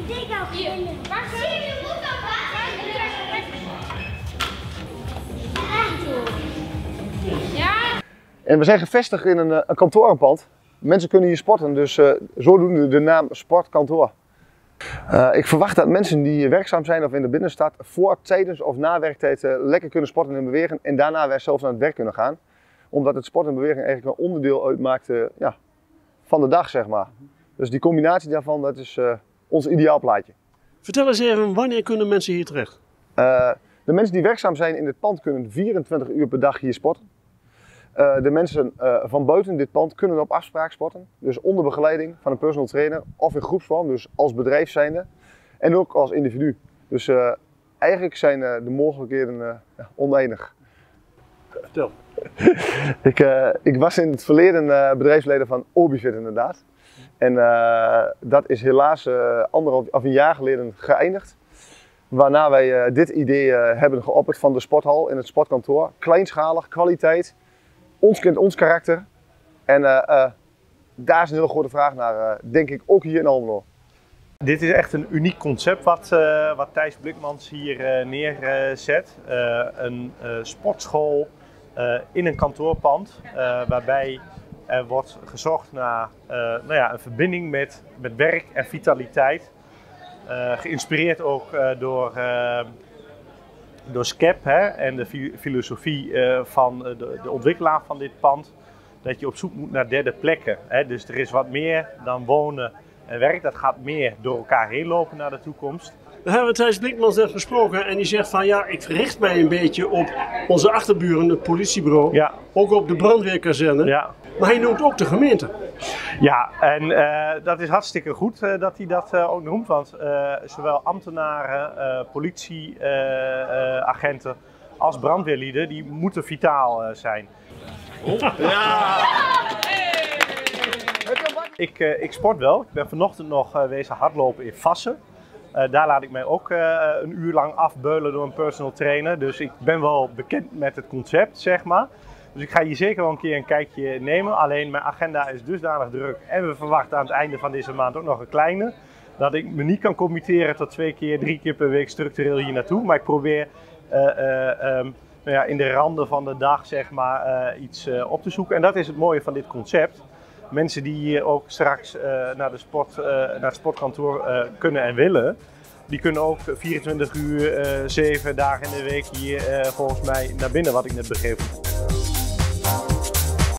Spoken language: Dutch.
En we zijn gevestigd in een kantorenpand. Mensen kunnen hier sporten, dus zodoende de naam Sportkantoor. Ik verwacht dat mensen die werkzaam zijn of in de binnenstad voor, tijdens of na werktijd lekker kunnen sporten en bewegen en daarna weer zelfs naar het werk kunnen gaan. Omdat het sport en beweging eigenlijk een onderdeel uitmaakt van de dag, zeg maar. Dus die combinatie daarvan, dat is ons ideaalplaatje. Vertel eens even, wanneer kunnen mensen hier terecht? De mensen die werkzaam zijn in dit pand kunnen 24 uur per dag hier sporten. De mensen van buiten dit pand kunnen op afspraak sporten. Dus onder begeleiding van een personal trainer of in groepsvorm, dus als bedrijf zijnde. En ook als individu. Dus eigenlijk zijn de mogelijkheden oneindig. Vertel. Ik was in het verleden bedrijfsleider van Obifit inderdaad. En dat is helaas een jaar geleden geëindigd. Waarna wij dit idee hebben geopperd van de sporthal in het sportkantoor. Kleinschalig, kwaliteit. Ons kent ons karakter en daar is een hele grote vraag naar, denk ik, ook hier in Almelo. Dit is echt een uniek concept wat Thijs Blikmans hier neerzet. Een sportschool in een kantoorpand waarbij er wordt gezocht naar een verbinding met werk en vitaliteit. Geïnspireerd ook door SCEP en de filosofie van de ontwikkelaar van dit pand, dat je op zoek moet naar derde plekken. Dus er is wat meer dan wonen en werk, dat gaat meer door elkaar heen lopen naar de toekomst. We hebben Thijs Blikmans net gesproken en die zegt van ja, ik verricht mij een beetje op onze achterburen, het politiebureau, ja. Ook op de brandweerkazerne, ja. Maar hij noemt ook de gemeente. Ja, en dat is hartstikke goed dat hij dat ook noemt, want zowel ambtenaren, politieagenten als brandweerlieden, die moeten vitaal zijn. Ja. Ik sport wel. Ik ben vanochtend nog wezen hardlopen in Vassen. Daar laat ik mij ook een uur lang afbeulen door een personal trainer. Dus ik ben wel bekend met het concept, zeg maar. Dus ik ga hier zeker wel een keer een kijkje nemen. Alleen mijn agenda is dusdanig druk en we verwachten aan het einde van deze maand ook nog een kleine. Dat ik me niet kan committeren tot 2 keer, 3 keer per week structureel hier naartoe. Maar ik probeer in de randen van de dag, zeg maar, iets op te zoeken. En dat is het mooie van dit concept. Mensen die hier ook straks naar het sportkantoor kunnen en willen, die kunnen ook 24 uur, 7 dagen in de week hier volgens mij naar binnen, wat ik net begreep.